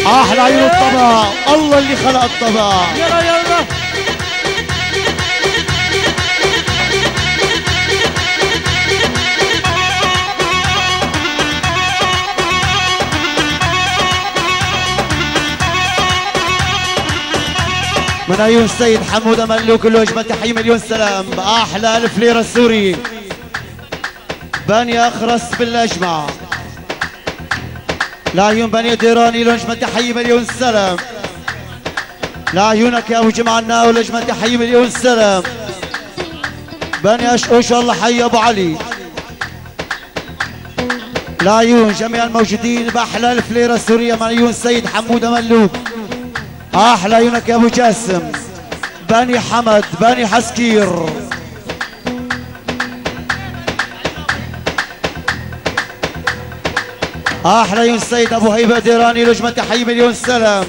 احلى عيون الطبع، الله اللي خلق الطبع. يلا يلا من عيون السيد حمودة ملوك له اجمل تحية مليون سلام. احلى الف ليرة السوري بني اخرس بالاجمع. لعيون بني ديراني له اجمل تحية مليون سلام. لعيونك يا ابو جمعنا وله اجمل تحية مليون سلام. بني اشقوش الله حي ابو علي. لعيون جميع الموجودين باحلى الف ليرة السورية من عيون السيد حمودة ملوك. احلى عيونك يا ابو جاسم. بني حمد بني حسكير. احلى عيون السيد ابو هيبه ديراني له اجمل تحيه مليون سلام.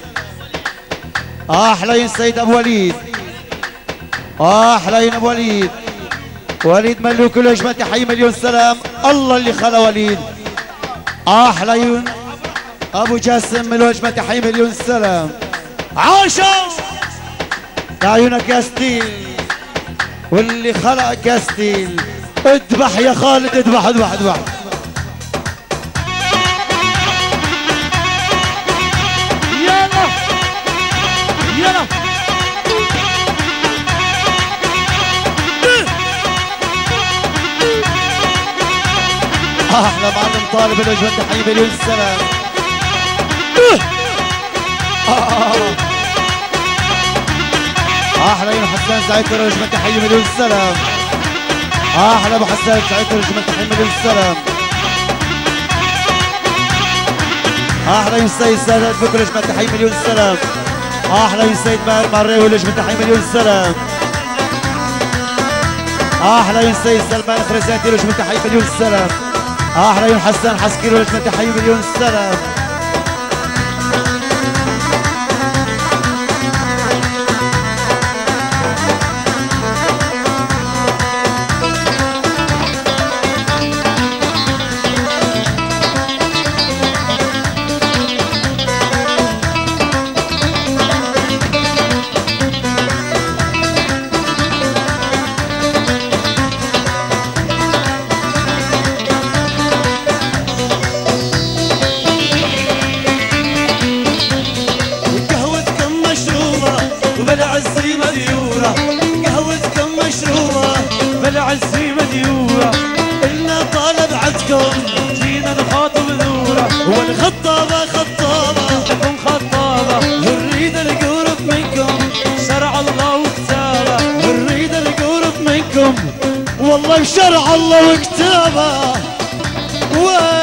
احلى عيون السيد ابو وليد. احلى عيون ابو وليد. وليد ملوك له اجمل تحيه مليون سلام. الله اللي خلى وليد. احلى عيون ابو جاسم له اجمل تحيه مليون سلام. عاشا لعيونك يا ستيل واللي خلقك يا ستيل. اذبح يا خالد اذبح اذبح اذبح. يلا يلا احلى معلم طالب الاجمل تحيه مليون سلام. احلى عيون حسان سعيد له اجمل تحيه مليون سلام. احلى ابو حسان سعيد له اجمل تحيه مليون سلام. احلى عيون السيد سادات بكر اجمل تحيه مليون سلام. احلى عيون السيد ماهر مريوي له اجمل تحيه مليون سلام. احلى عيون السيد سلمان خريزاتي له اجمل تحيه مليون سلام. احلى عيون حسان حسكي له اجمل تحيه مليون سلام. جينا نخاطب ذوره والخطابة خطابة تكون خطابه. نريد القرب منكم شرع الله وكتابه. نريد القرب منكم والله بشرع الله وكتابه.